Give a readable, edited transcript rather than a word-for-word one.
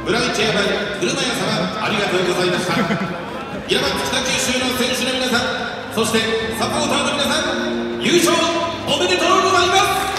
村内屋前車屋様、ありがとうございました。平松北九州の選手の皆さん、そしてサポーターの皆さん、優勝おめでとうございます。